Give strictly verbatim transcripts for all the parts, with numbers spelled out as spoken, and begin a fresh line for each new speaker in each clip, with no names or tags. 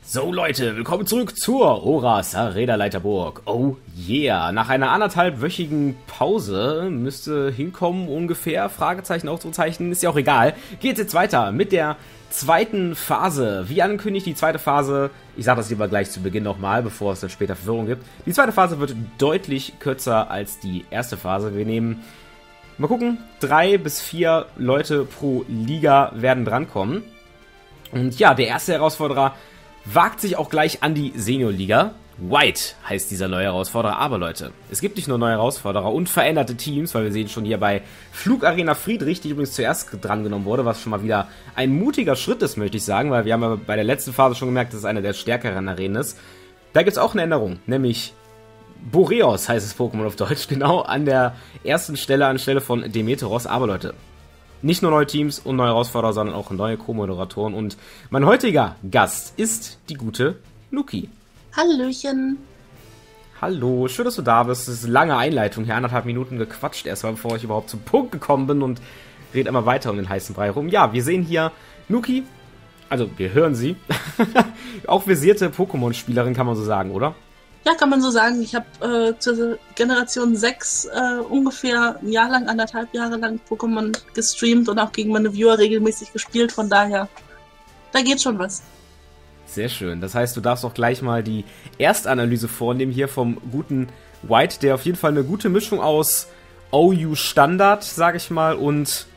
So Leute, willkommen zurück zur Horas Räderleiterburg. Oh yeah, nach einer anderthalbwöchigen Pause müsste hinkommen ungefähr, Fragezeichen, Ausrufezeichen, ist ja auch egal. Geht's jetzt weiter mit der zweiten Phase. Wie angekündigt, die zweite Phase, ich sage das lieber gleich zu Beginn nochmal, bevor es dann später Verwirrung gibt. Die zweite Phase wird deutlich kürzer als die erste Phase. Wir nehmen, mal gucken, drei bis vier Leute pro Liga werden drankommen. Und ja, der erste Herausforderer wagt sich auch gleich an die Seniorliga. White heißt dieser neue Herausforderer. Aber Leute, es gibt nicht nur neue Herausforderer und veränderte Teams, weil wir sehen schon hier bei Flugarena Friedrich, die übrigens zuerst drangenommen wurde, was schon mal wieder ein mutiger Schritt ist, möchte ich sagen, weil wir haben ja bei der letzten Phase schon gemerkt, dass es eine der stärkeren Arenen ist. Da gibt es auch eine Änderung, nämlich Boreos heißt das Pokémon auf Deutsch, genau an der ersten Stelle, anstelle von Demeteros. Aber Leute, nicht nur neue Teams und neue Herausforderer, sondern auch neue Co-Moderatoren. Und mein heutiger Gast ist die gute Nuki.
Hallöchen.
Hallo, schön, dass du da bist. Das ist eine lange Einleitung hier, anderthalb Minuten gequatscht erstmal, bevor ich überhaupt zum Punkt gekommen bin und rede immer weiter um den heißen Brei rum. Ja, wir sehen hier Nuki, also wir hören sie, auch versierte Pokémon-Spielerin, kann man so sagen, oder?
Ja, kann man so sagen. Ich habe äh, zur Generation sechs äh, ungefähr ein Jahr lang, anderthalb Jahre lang Pokémon gestreamt und auch gegen meine Viewer regelmäßig gespielt. Von daher, da geht schon was.
Sehr schön. Das heißt, du darfst auch gleich mal die Erstanalyse vornehmen hier vom guten White, der auf jeden Fall eine gute Mischung aus O U-Standard, sag ich mal, und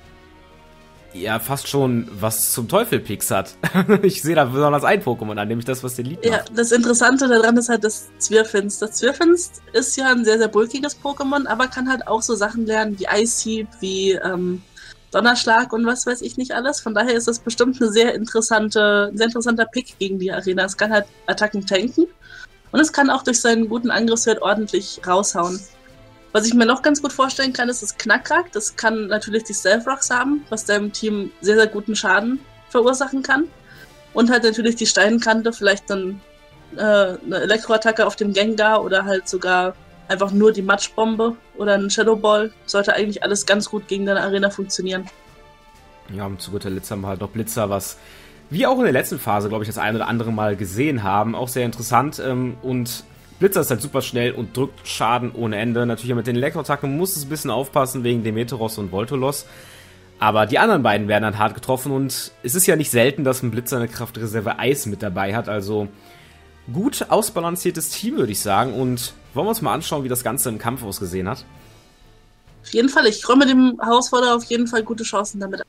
ja, fast schon was zum Teufel-Pix hat. Ich sehe da besonders ein Pokémon an, nämlich das, was den Lied macht.
Ja, das Interessante daran ist halt das Zwirfinst. Das Zwirfinst ist ja ein sehr, sehr bulkiges Pokémon, aber kann halt auch so Sachen lernen wie Ice-Heap, wie ähm, Donnerschlag und was weiß ich nicht alles. Von daher ist das bestimmt eine sehr interessante, ein sehr interessanter Pick gegen die Arena. Es kann halt Attacken tanken und es kann auch durch seinen guten Angriffswert ordentlich raushauen. Was ich mir noch ganz gut vorstellen kann, ist das Knackrack. Das kann natürlich die Stealth-Rocks haben, was deinem Team sehr, sehr guten Schaden verursachen kann. Und halt natürlich die Steinkante, vielleicht dann äh, eine Elektroattacke auf dem Gengar oder halt sogar einfach nur die Matschbombe oder ein Shadow Ball. Sollte eigentlich alles ganz gut gegen deine Arena funktionieren.
Ja, und zu guter Letzt haben wir halt noch Blitzer, was wir auch in der letzten Phase, glaube ich, das ein oder andere Mal gesehen haben. Auch sehr interessant ähm, und Blitzer ist halt super schnell und drückt Schaden ohne Ende. Natürlich mit den Elektroattacken muss es ein bisschen aufpassen wegen Demeteros und Voltolos. Aber die anderen beiden werden halt hart getroffen und es ist ja nicht selten, dass ein Blitzer eine Kraftreserve Eis mit dabei hat. Also gut ausbalanciertes Team, würde ich sagen. Und wollen wir uns mal anschauen, wie das Ganze im Kampf ausgesehen hat?
Auf jeden Fall, ich räume dem Herausforderer auf jeden Fall gute Chancen damit.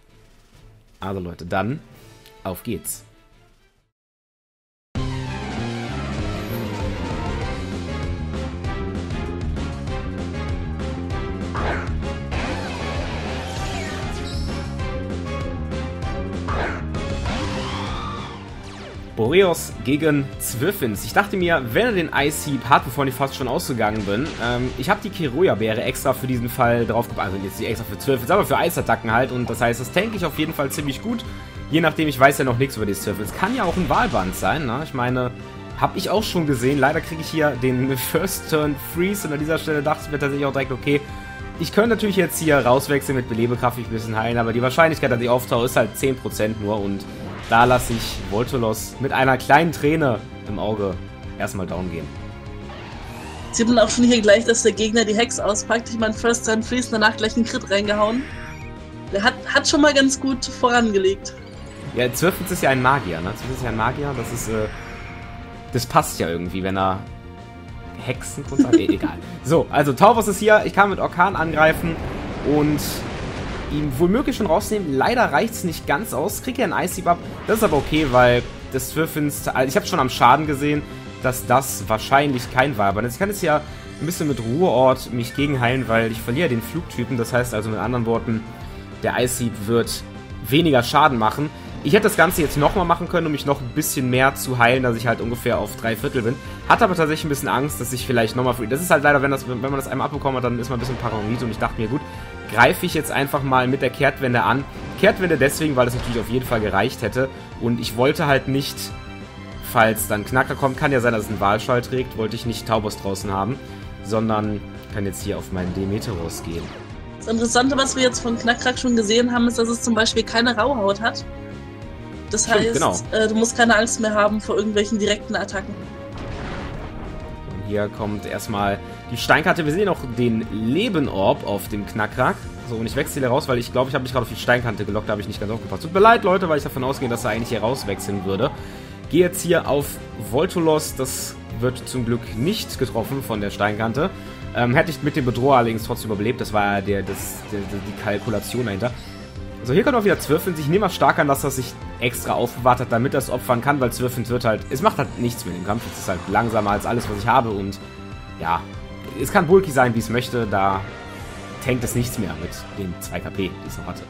Also Leute, dann auf geht's. Boreos gegen Zwirfinst. Ich dachte mir, wenn er den Ice-Heap hat, bevor ich fast schon ausgegangen bin, ähm, ich habe die Kiroya-Beere extra für diesen Fall drauf gepackt, also jetzt nicht extra für Zwirfinst, aber für Eisattacken halt, und das heißt, das tanke ich auf jeden Fall ziemlich gut, je nachdem, ich weiß ja noch nichts über die Zwirfinst. Kann ja auch ein Wahlband sein, ne? Ich meine, habe ich auch schon gesehen, leider kriege ich hier den First Turn Freeze und an dieser Stelle dachte ich mir tatsächlich auch direkt, okay, ich könnte natürlich jetzt hier rauswechseln mit Belebekraft, mich ein bisschen heilen, aber die Wahrscheinlichkeit, dass ich auftauche, ist halt zehn Prozent nur und da lasse ich Voltolos mit einer kleinen Träne im Auge erstmal down gehen.
Sieht man auch schon hier gleich, dass der Gegner die Hex auspackt. Ich meine, First Time Freeze, danach gleich einen Crit reingehauen. Der hat, hat schon mal ganz gut vorangelegt.
Ja, Zwirfinst ist ja ein Magier, ne? Zwirfinst ist ja ein Magier, das ist, äh, das passt ja irgendwie, wenn er Hexenkunst hat. E egal. So, also Taubos ist hier, ich kann mit Orkan angreifen und ihn wohl möglich schon rausnehmen. Leider reicht es nicht ganz aus. Kriegt er einen Ice-Heap ab. Das ist aber okay, weil das Zwirfinst, also ich habe schon am Schaden gesehen, dass das wahrscheinlich kein Wahlband ist. Ich kann jetzt ja ein bisschen mit Ruheort mich gegenheilen, weil ich verliere den Flugtypen. Das heißt also mit anderen Worten, der Ice-Heap wird weniger Schaden machen. Ich hätte das Ganze jetzt nochmal machen können, um mich noch ein bisschen mehr zu heilen, dass ich halt ungefähr auf drei Viertel bin. Hatte aber tatsächlich ein bisschen Angst, dass ich vielleicht nochmal... Das ist halt leider, wenn, das, wenn man das einmal abbekommen hat, dann ist man ein bisschen paranoid und ich dachte mir, gut, greife ich jetzt einfach mal mit der Kehrtwende an. Kehrtwende deswegen, weil es natürlich auf jeden Fall gereicht hätte. Und ich wollte halt nicht, falls dann Knacker kommt, kann ja sein, dass es einen Wahlschall trägt, wollte ich nicht Taubos draußen haben, sondern kann jetzt hier auf meinen Demeteros gehen.
Das Interessante, was wir jetzt von Knackrack schon gesehen haben, ist, dass es zum Beispiel keine Rauhaut hat. Das
Stimmt,
heißt,
genau.
äh, du musst keine Angst mehr haben vor irgendwelchen direkten Attacken.
Und hier kommt erstmal die Steinkarte. Wir sehen noch den Lebenorb auf dem Knackrack. So, und ich wechsle hier raus, weil ich glaube, ich habe mich gerade auf die Steinkante gelockt, da habe ich nicht ganz aufgepasst. Tut mir leid, Leute, weil ich davon ausgehe, dass er eigentlich hier rauswechseln würde. Gehe jetzt hier auf Voltolos, das wird zum Glück nicht getroffen von der Steinkante. Ähm, hätte ich mit dem Bedroher allerdings trotzdem überlebt, das war ja der, das, der, die Kalkulation dahinter. So, hier kommt auch wieder Zwirfend. Ich nehme mal stark an, dass er sich extra aufbewahrt hat, damit er es opfern kann, weil Zwirfend wird halt, es macht halt nichts mit dem Kampf, es ist halt langsamer als alles, was ich habe und ja, es kann bulky sein, wie es möchte, da tankt es nichts mehr mit den zwei K P, die es noch hatte.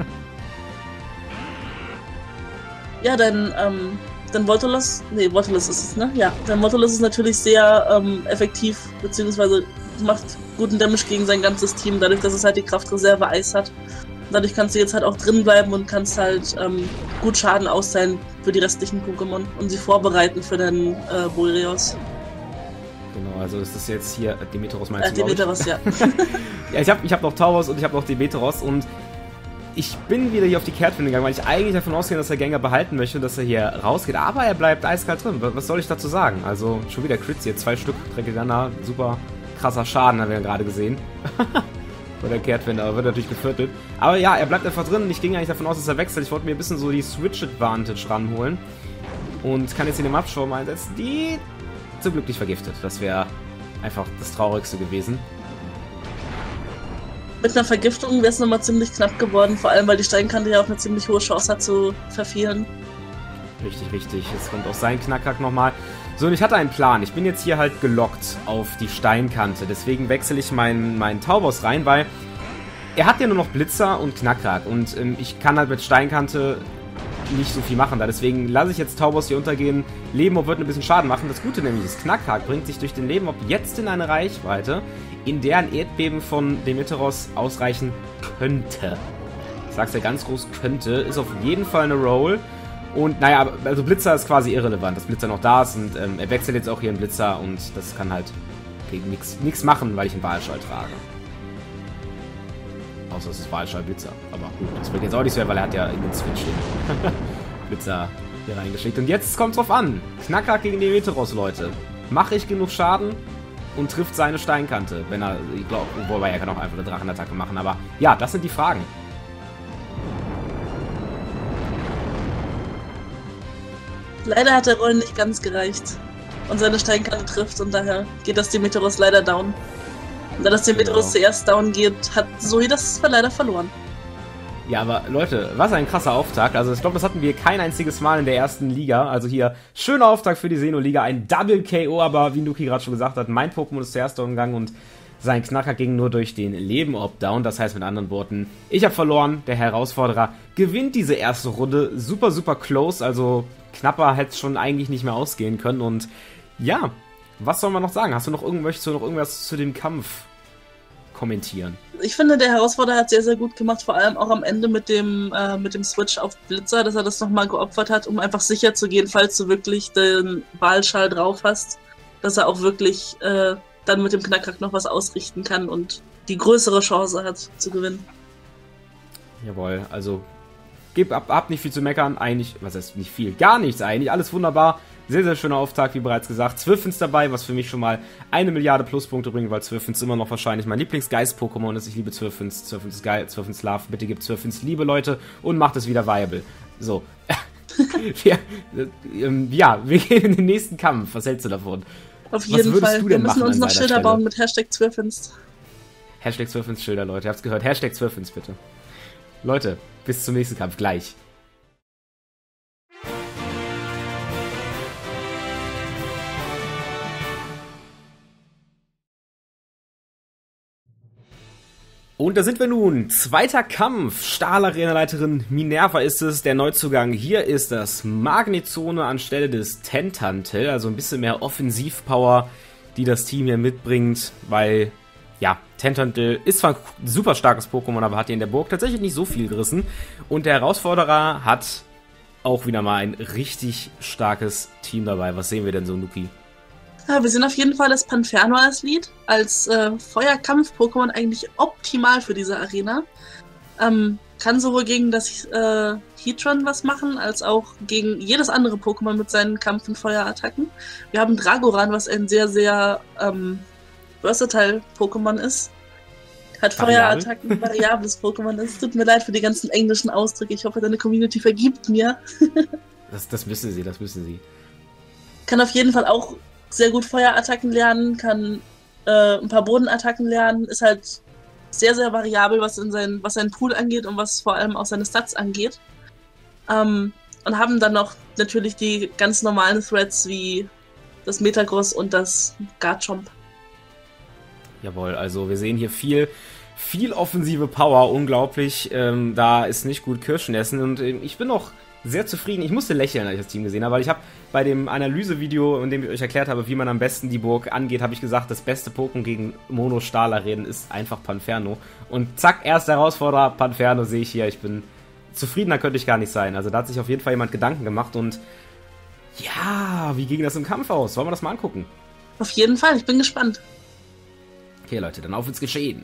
Ja, dein, ähm, dein Voltolos, nee, Voltolos ist es, ne? Ja, dein Voltolos ist natürlich sehr ähm, effektiv, beziehungsweise macht guten Damage gegen sein ganzes Team, dadurch, dass es halt die Kraftreserve Eis hat. Dadurch kannst du jetzt halt auch drin bleiben und kannst halt ähm, gut Schaden austeilen für die restlichen Pokémon und sie vorbereiten für den äh, Boreos.
Genau, also ist das jetzt hier äh, Demeteros meinst
Äh,
du,
Demeteros, ja.
Ja, ich habe ich hab noch Tauros und ich habe noch Demeteros und ich bin wieder hier auf die Kehrtwende gegangen, weil ich eigentlich davon ausgehe, dass der Gänger behalten möchte, dass er hier rausgeht, aber er bleibt eiskalt drin. Was soll ich dazu sagen? Also schon wieder Crits hier, zwei Stück Dreckigana, super krasser Schaden, haben wir ja gerade gesehen. Bei der Kehrtwende, aber wird natürlich geviertelt. Aber ja, er bleibt einfach drin und ich ging eigentlich davon aus, dass er wechselt. Ich wollte mir ein bisschen so die Switch-Advantage ranholen und kann jetzt in dem Abschaum einsetzen, die zum Glück nicht vergiftet. Das wäre einfach das Traurigste gewesen.
Mit einer Vergiftung wäre es nochmal ziemlich knapp geworden, vor allem weil die Steinkante ja auch eine ziemlich hohe Chance hat zu verfehlen.
Richtig, richtig. Jetzt kommt auch sein Knackrack nochmal. So, und ich hatte einen Plan. Ich bin jetzt hier halt gelockt auf die Steinkante. Deswegen wechsle ich meinen, meinen Taubos rein, weil er hat ja nur noch Blitzer und Knackrack. Und ähm, ich kann halt mit Steinkante nicht so viel machen da. Deswegen lasse ich jetzt Taubos hier untergehen. Lebenorb wird ein bisschen Schaden machen. Das Gute nämlich ist, Knackrack bringt sich durch den Lebenorb jetzt in eine Reichweite, in der ein Erdbeben von Demeteros ausreichen könnte. Ich sag's ja ganz groß, könnte. Ist auf jeden Fall eine Roll. Und naja, also Blitzer ist quasi irrelevant, dass Blitzer noch da ist und ähm, er wechselt jetzt auch hier in Blitzer und das kann halt gegen nichts machen, weil ich einen Wahlschall trage. Außer es ist Wahlschall Blitzer. Aber gut, das bringt jetzt auch nicht so, weil er hat ja in den Switch den Blitzer hier reingeschickt. Und jetzt kommt's drauf an. Knackrack gegen Demeteros, Leute. Mache ich genug Schaden und trifft seine Steinkante, wenn er, ich glaube, wobei er kann auch einfach eine Drachenattacke machen. Aber ja, das sind die Fragen.
Leider hat der Roll nicht ganz gereicht und seine Steinkante trifft und daher geht das Demeteros leider down. Und da das Demeteros
Genau.
zuerst down geht, hat Zoe das leider verloren.
Ja, aber Leute, was ein krasser Auftakt. Also ich glaube, das hatten wir kein einziges Mal in der ersten Liga. Also hier, schöner Auftakt für die Xeno-Liga. Ein Double K O, aber wie Nuki gerade schon gesagt hat, mein Pokémon ist zuerst down gegangen und sein Knacker ging nur durch den Lebenorb down. Das heißt mit anderen Worten, ich habe verloren. Der Herausforderer gewinnt diese erste Runde. Super, super close. Also knapper hätte es schon eigentlich nicht mehr ausgehen können. Und ja, was soll man noch sagen? Hast du noch, irgend, möchtest du noch irgendwas zu dem Kampf kommentieren?
Ich finde, der Herausforderer hat sehr, sehr gut gemacht, vor allem auch am Ende mit dem, äh, mit dem Switch auf Blitzer, dass er das nochmal geopfert hat, um einfach sicher zu gehen, falls du wirklich den Wahlschall drauf hast, dass er auch wirklich äh, dann mit dem Knackrack noch was ausrichten kann und die größere Chance hat zu gewinnen.
Jawohl, also gebt ab, ab nicht viel zu meckern, eigentlich, was heißt nicht viel, gar nichts eigentlich, alles wunderbar, sehr, sehr schöner Auftakt, wie bereits gesagt, Zwirfens dabei, was für mich schon mal eine Milliarde Pluspunkte bringt, weil Zwirfens immer noch wahrscheinlich mein Lieblingsgeist-Pokémon ist, ich liebe Zwirfens, Zwirfens ist geil, Zwirfens Love, bitte gebt Zwirfens Liebe, Leute, und macht es wieder viable. So, wir, ähm, ja, wir gehen in den nächsten Kampf, was hältst du davon?
Auf jeden
würdest
Fall,
du
wir
denn
müssen
machen
uns
an
noch
seiner
Schilder
Stelle?
bauen mit Hashtag Zwirfins.
Hashtag Zwirfens Schilder, Leute, ihr habt's gehört, Hashtag Zwirfens bitte. Leute, bis zum nächsten Kampf, gleich. Und da sind wir nun. Zweiter Kampf. Stahl-Arena-Leiterin Minerva ist es. Der Neuzugang hier ist das Magnezone anstelle des Tentantel. Also ein bisschen mehr Offensivpower, die das Team hier mitbringt. Weil, ja, Tentantel ist zwar ein super starkes Pokémon, aber hat hier in der Burg tatsächlich nicht so viel gerissen. Und der Herausforderer hat auch wieder mal ein richtig starkes Team dabei. Was sehen wir denn so, Nuki?
Ja, wir sehen auf jeden Fall das Panferno als Lead, als äh, Feuerkampf-Pokémon eigentlich optimal für diese Arena. Ähm, kann sowohl gegen das äh, Heatran was machen, als auch gegen jedes andere Pokémon mit seinen Kampf- und Feuerattacken. Wir haben Dragoran, was ein sehr, sehr ähm, versatile Pokémon ist. Hat Feuerattacken, variables Pokémon ist. Tut mir leid für die ganzen englischen Ausdrücke. Ich hoffe, deine Community vergibt mir.
das, das müssen sie, das müssen sie.
Kann auf jeden Fall auch sehr gut Feuerattacken lernen, kann äh, ein paar Bodenattacken lernen, ist halt sehr, sehr variabel, was, in sein, was seinen Pool angeht und was vor allem auch seine Stats angeht. Ähm, und haben dann noch natürlich die ganz normalen Threads wie das Metagross und das Garchomp.
Jawohl, also wir sehen hier viel, viel offensive Power, unglaublich. Ähm, da ist nicht gut Kirschen essen und ähm, ich bin noch sehr zufrieden. Ich musste lächeln, als ich das Team gesehen habe, weil ich habe bei dem Analysevideo, in dem ich euch erklärt habe, wie man am besten die Burg angeht, habe ich gesagt, das beste Pokémon gegen Mono-Stahl-Arenen ist einfach Panferno. Und zack, erster Herausforderer, Panferno sehe ich hier. Ich bin zufriedener, könnte ich gar nicht sein. Also da hat sich auf jeden Fall jemand Gedanken gemacht und ja, wie ging das im Kampf aus? Wollen wir das mal angucken?
Auf jeden Fall, ich bin gespannt.
Okay, Leute, dann auf ins Geschehen.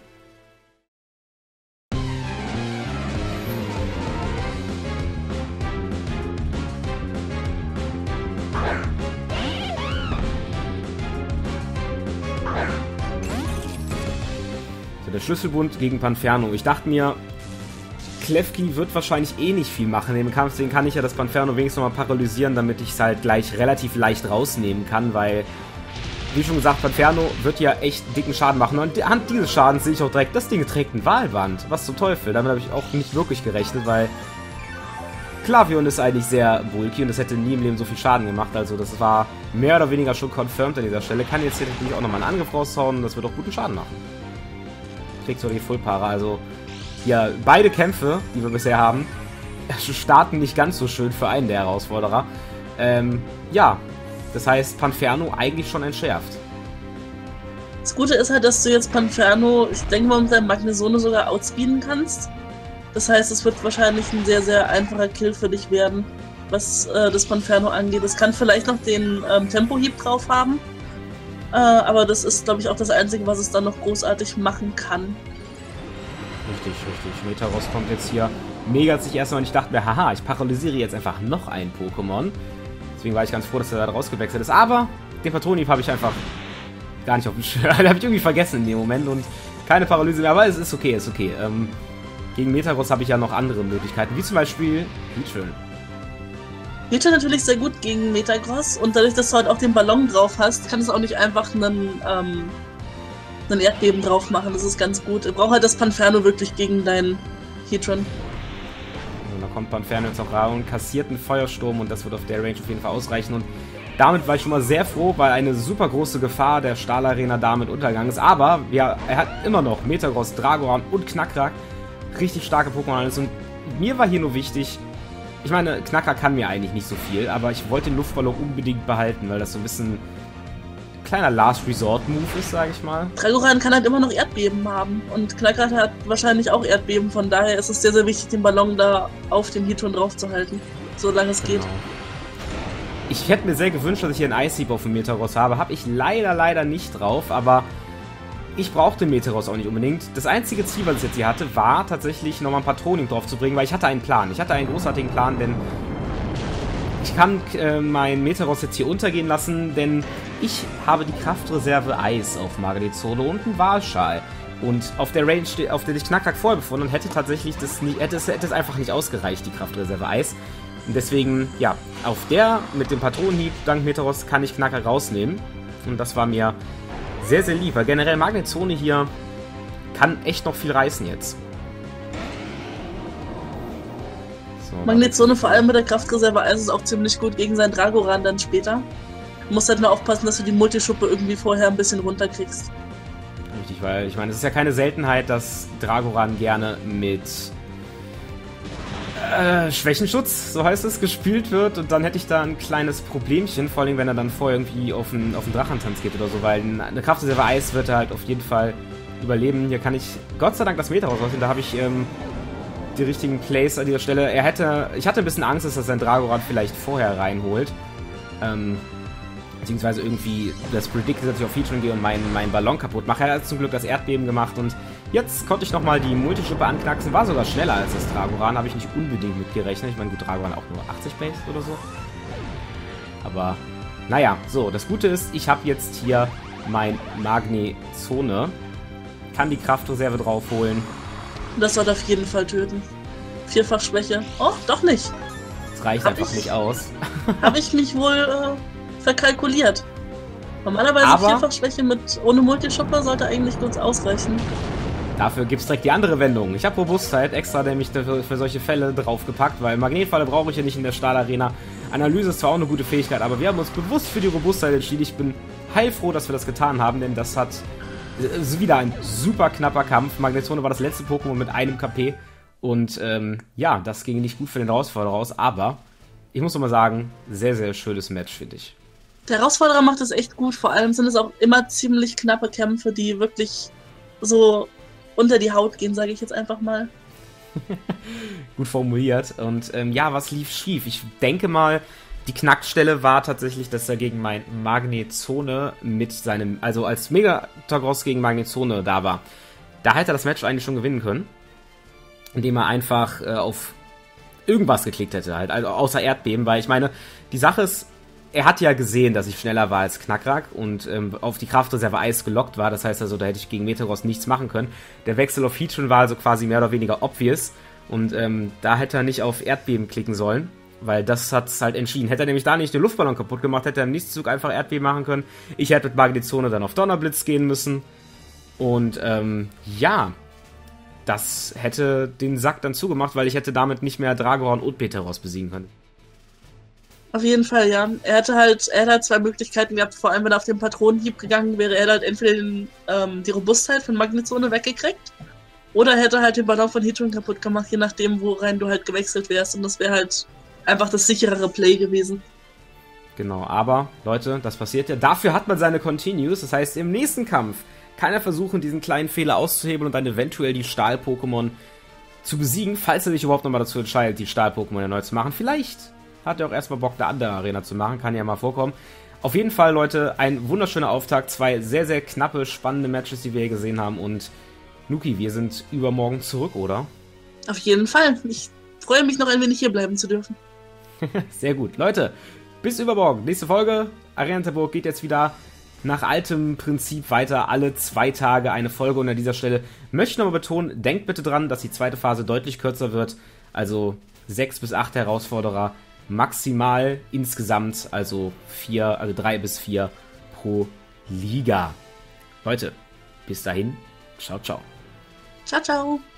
Der Schlüsselbund gegen Panferno. Ich dachte mir, Klefki wird wahrscheinlich eh nicht viel machen im Kampf, deswegen kann ich ja das Panferno wenigstens nochmal paralysieren, damit ich es halt gleich relativ leicht rausnehmen kann, weil, wie schon gesagt, Panferno wird ja echt dicken Schaden machen. Und anhand dieses Schadens sehe ich auch direkt, das Ding trägt ein Wahlband. Was zum Teufel, damit habe ich auch nicht wirklich gerechnet, weil Klavion ist eigentlich sehr bulky und das hätte nie im Leben so viel Schaden gemacht, also das war mehr oder weniger schon confirmed an dieser Stelle. Kann jetzt hier natürlich auch nochmal einen Angriff raushauen und das wird auch guten Schaden machen. Kriegt so die Fullpaare, also ja, beide Kämpfe, die wir bisher haben, starten nicht ganz so schön für einen der Herausforderer. Ähm, ja, das heißt, Panferno eigentlich schon entschärft.
Das Gute ist halt, dass du jetzt Panferno, ich denke mal, mit deinem Magnesone sogar outspeeden kannst. Das heißt, es wird wahrscheinlich ein sehr, sehr einfacher Kill für dich werden, was äh, das Panferno angeht. Es kann vielleicht noch den ähm, Tempohieb drauf haben. Äh, aber das ist, glaube ich, auch das Einzige, was es dann noch großartig machen kann.
Richtig, richtig. Metagross kommt jetzt hier, megert sich erstmal und ich dachte mir, haha, ich paralysiere jetzt einfach noch ein Pokémon. Deswegen war ich ganz froh, dass er da rausgewechselt ist. Aber den Patronhieb habe ich einfach gar nicht auf dem Schirm. Den habe ich irgendwie vergessen in dem Moment und keine Paralyse mehr. Aber es ist okay, ist okay. Ähm, gegen Metagross habe ich ja noch andere Möglichkeiten, wie zum Beispiel Heatran.
Heatran natürlich sehr gut gegen Metagross und dadurch, dass du halt auch den Ballon drauf hast, kann es auch nicht einfach einen, ähm, einen Erdbeben drauf machen. Das ist ganz gut. Du brauchst halt das Panferno wirklich gegen deinen Heatran.
Und da kommt Panferno jetzt auch rein und kassiert einen Feuersturm und das wird auf der Range auf jeden Fall ausreichen. Und damit war ich schon mal sehr froh, weil eine super große Gefahr der Stahlarena damit untergegangen ist. Aber ja, er hat immer noch Metagross, Dragoran und Knackrak. Richtig starke Pokémon alles. Und mir war hier nur wichtig, ich meine, Knacker kann mir eigentlich nicht so viel, aber ich wollte den Luftballon unbedingt behalten, weil das so ein bisschen ein kleiner Last-Resort-Move ist, sage ich mal.
Dragoran kann halt immer noch Erdbeben haben und Knacker hat wahrscheinlich auch Erdbeben, von daher ist es sehr, sehr wichtig, den Ballon da auf dem Heatran drauf zu halten, solange es
Genau.
geht.
Ich hätte mir sehr gewünscht, dass ich hier einen Ice-Heap auf dem Metagross habe, habe ich leider, leider nicht drauf, aber ich brauchte Metagross auch nicht unbedingt. Das einzige Ziel, was ich jetzt hier hatte, war tatsächlich nochmal ein Patroning drauf zu bringen, weil ich hatte einen Plan. Ich hatte einen großartigen Plan, denn ich kann äh, mein Metagross jetzt hier untergehen lassen, denn ich habe die Kraftreserve Eis auf Magnezone und einen Walschal. Und auf der Range, auf der sich Knackrak vorher befunden, hätte tatsächlich das nie, hätte, es, hätte es einfach nicht ausgereicht, die Kraftreserve Eis. Und deswegen, ja, auf der mit dem Patronenhieb dank Metagross kann ich Knackrak rausnehmen. Und das war mir sehr, sehr lieb, weil generell Magnezone hier kann echt noch viel reißen jetzt. So,
Magnezone vor allem mit der Kraftreserve Eis ist auch ziemlich gut gegen seinen Dragoran dann später. Du musst halt nur aufpassen, dass du die Multischuppe irgendwie vorher ein bisschen runterkriegst.
Richtig, weil ich meine, es ist ja keine Seltenheit, dass Dragoran gerne mit äh, Schwächenschutz, so heißt es, gespielt wird und dann hätte ich da ein kleines Problemchen, vor allem wenn er dann vorher irgendwie auf den, auf den Drachentanz geht oder so, weil eine Kraftreserve Eis wird er halt auf jeden Fall überleben. Hier kann ich Gott sei Dank das Meta rausnehmen, da habe ich ähm, die richtigen Plays an dieser Stelle. Er hätte, ich hatte ein bisschen Angst, dass er sein Dragoran vielleicht vorher reinholt. Ähm, beziehungsweise irgendwie das Predict, dass ich auf Heatran gehe und meinen mein Ballon kaputt mache. Er hat zum Glück das Erdbeben gemacht und Jetzt konnte ich nochmal die Multischippe anknacksen, war sogar schneller als das Dragoran, habe ich nicht unbedingt mitgerechnet. Ich meine, gut, Dragoran auch nur achtzig Base oder so. Aber, naja, so, das Gute ist, ich habe jetzt hier mein Magnezone, kann die Kraftreserve draufholen.
Das soll auf jeden Fall töten. Vierfach Schwäche. Oh, doch nicht.
Das reicht
hab
einfach
ich,
nicht aus.
Habe ich mich wohl äh, verkalkuliert. Normalerweise
Aber
Vierfach Schwäche mit ohne Multischippe sollte eigentlich kurz ausreichen.
Dafür gibt es direkt die andere Wendung. Ich habe Robustheit extra nämlich für, für solche Fälle draufgepackt, weil Magnetfalle brauche ich ja nicht in der Stahlarena. Analyse ist zwar auch eine gute Fähigkeit, aber wir haben uns bewusst für die Robustheit entschieden. Ich bin heilfroh, dass wir das getan haben, denn das hat ist wieder ein super knapper Kampf. Magnezone war das letzte Pokémon mit einem K P. Und ähm, ja, das ging nicht gut für den Herausforderer aus, aber ich muss nochmal sagen, sehr, sehr schönes Match, finde ich.
Der Herausforderer macht es echt gut, vor allem sind es auch immer ziemlich knappe Kämpfe, die wirklich so unter die Haut gehen, sage ich jetzt einfach mal.
Gut formuliert. Und ähm, ja, was lief schief? Ich denke mal, die Knackstelle war tatsächlich, dass er gegen mein Magnezone mit seinem, also als Megatagross gegen Magnezone da war. Da hätte er das Match eigentlich schon gewinnen können, indem er einfach äh, auf irgendwas geklickt hätte, halt, also außer Erdbeben, weil ich meine, die Sache ist, er hat ja gesehen, dass ich schneller war als Knackrak und ähm, auf die Kraftreserve Eis gelockt war, das heißt also, da hätte ich gegen Metagross nichts machen können. Der Wechsel auf Heatran war also quasi mehr oder weniger obvious und ähm, da hätte er nicht auf Erdbeben klicken sollen, weil das hat es halt entschieden. Hätte er nämlich da nicht den Luftballon kaputt gemacht, hätte er im nächsten Zug einfach Erdbeben machen können. Ich hätte mit Magnezone dann auf Donnerblitz gehen müssen und ähm, ja, das hätte den Sack dann zugemacht, weil ich hätte damit nicht mehr Dragoran und Petaros besiegen können.
Auf jeden Fall, ja. Er hätte halt, er hätte halt zwei Möglichkeiten gehabt, vor allem wenn er auf den Patronenhieb gegangen wäre, er hätte halt entweder den, ähm, die Robustheit von Magnezone weggekriegt oder er hätte halt den Ballon von Heatran kaputt gemacht, je nachdem, worein du halt gewechselt wärst, und das wäre halt einfach das sicherere Play gewesen.
Genau, aber Leute, das passiert ja. Dafür hat man seine Continues, das heißt, im nächsten Kampf kann er versuchen, diesen kleinen Fehler auszuhebeln und dann eventuell die Stahl-Pokémon zu besiegen, falls er sich überhaupt nochmal dazu entscheidet, die Stahl-Pokémon erneut zu machen. Vielleicht hat er auch erstmal Bock, eine andere Arena zu machen, kann ja mal vorkommen. Auf jeden Fall, Leute, ein wunderschöner Auftakt, zwei sehr, sehr knappe, spannende Matches, die wir hier gesehen haben, und Nuki, wir sind übermorgen zurück, oder?
Auf jeden Fall. Ich freue mich noch ein wenig hier bleiben zu dürfen.
Sehr gut. Leute, bis übermorgen. Nächste Folge. Arenatabur geht jetzt wieder nach altem Prinzip weiter. Alle zwei Tage eine Folge. Und an dieser Stelle möchte ich nochmal betonen, denkt bitte dran, dass die zweite Phase deutlich kürzer wird. Also sechs bis acht Herausforderer maximal insgesamt. Also vier, also drei bis vier pro Liga. Leute, bis dahin. Ciao, ciao.
Ciao, ciao.